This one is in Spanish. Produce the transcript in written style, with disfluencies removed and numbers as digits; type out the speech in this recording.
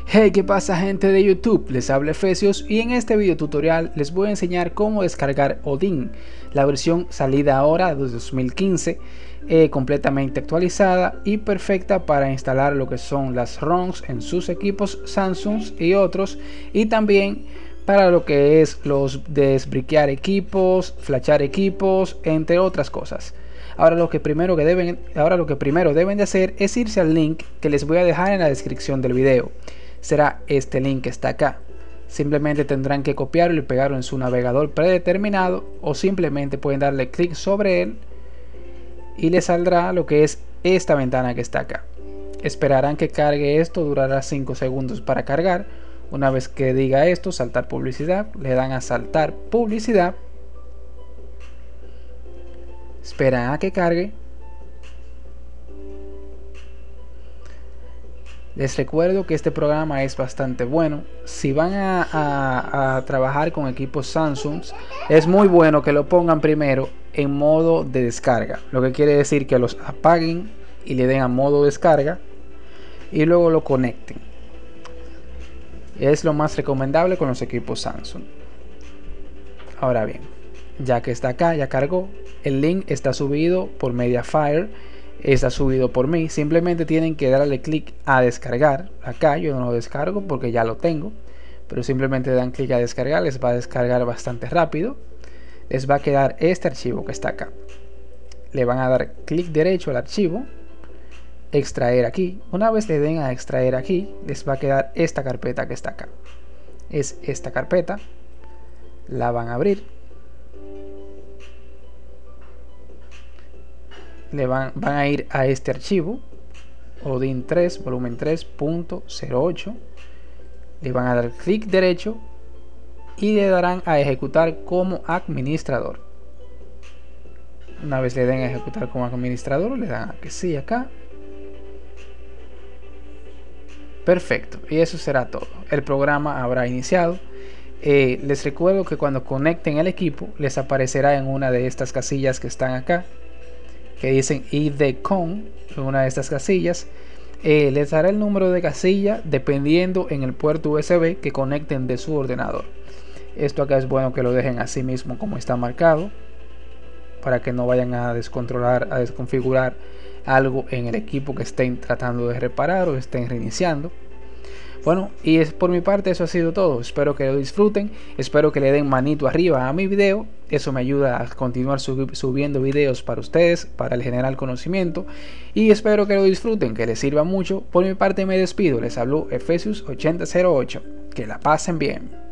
Hey, ¿qué pasa, gente de YouTube? Les habla Efesios y en este video tutorial les voy a enseñar cómo descargar Odin, la versión salida ahora de 2015, completamente actualizada y perfecta para instalar lo que son las ROMs en sus equipos Samsung y otros, y también para lo que es los desbriquear equipos, flashar equipos, entre otras cosas. Ahora lo que primero deben de hacer es irse al link que les voy a dejar en la descripción del video. Será este link que está acá. Simplemente tendrán que copiarlo y pegarlo en su navegador predeterminado, o simplemente pueden darle clic sobre él y les saldrá lo que es esta ventana que está acá. Esperarán que cargue esto, durará 5 segundos para cargar. Una vez que diga esto, saltar publicidad, le dan a saltar publicidad. Esperan a que cargue. Les recuerdo que este programa es bastante bueno. Si van a trabajar con equipos Samsung, es muy bueno que lo pongan primero en modo de descarga, lo que quiere decir que los apaguen y le den a modo descarga y luego lo conecten. Es lo más recomendable con los equipos Samsung. Ahora bien, ya que está acá, ya cargó, el link está subido por Mediafire, está subido por mí. Simplemente tienen que darle clic a descargar. Acá yo no lo descargo porque ya lo tengo, pero simplemente dan clic a descargar. Les va a descargar bastante rápido. Les va a quedar este archivo que está acá. Le van a dar clic derecho al archivo, extraer aquí. Una vez le den a extraer aquí, les va a quedar esta carpeta que está acá. Es esta carpeta. La van a abrir. Van a ir a este archivo, Odin 3, volumen 3.08. Le van a dar clic derecho y le darán a ejecutar como administrador. Una vez le den a ejecutar como administrador, le dan a que sí acá. Perfecto, y eso será todo. El programa habrá iniciado. Les recuerdo que cuando conecten el equipo, les aparecerá en una de estas casillas que están acá, que dicen ID-CON, en una de estas casillas. Les dará el número de casilla dependiendo en el puerto USB que conecten de su ordenador. Esto acá es bueno que lo dejen así mismo como está marcado, para que no vayan a descontrolar, a desconfigurar algo en el equipo que estén tratando de reparar o estén reiniciando. Bueno, y es por mi parte, eso ha sido todo. Espero que lo disfruten, espero que le den manito arriba a mi video. Eso me ayuda a continuar subiendo videos para ustedes, para el general conocimiento. Y espero que lo disfruten, que les sirva mucho. Por mi parte me despido, les habló Efesios 8008. Que la pasen bien.